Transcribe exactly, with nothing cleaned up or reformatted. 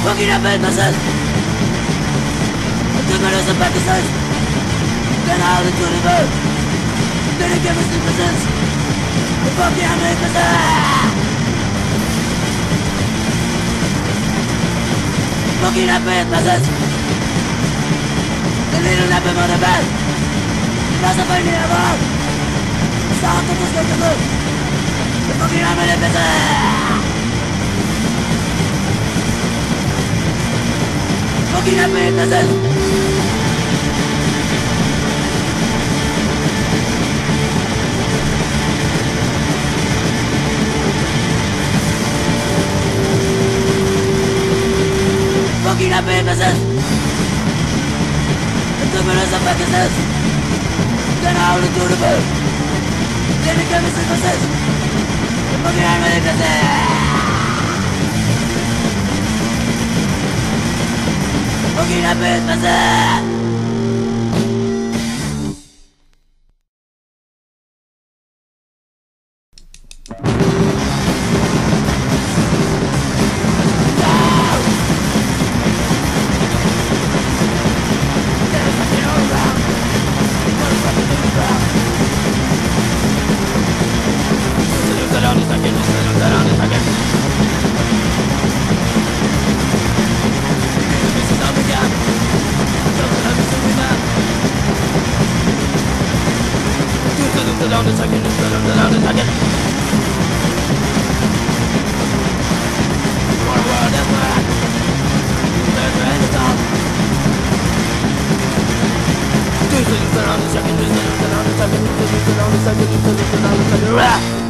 Fucking up businesses. Took me to some practices. Then all the twenty vote. Then it gave us the business. The fucking up businesses. Fucking up businesses. The little nap on the bed. That's a funny about. Start to push the foot. The fucking up businesses. Fucking up businesses. Fucking up businesses. The criminals of businesses. Then all the do the boot. Then the chemists and businesses. The fucking up businesses. Fucking up businesses. Down the second, down the second. One word, that's right. That's right, it's all. Two things around the second, down the second, down the second, down the second, down the second.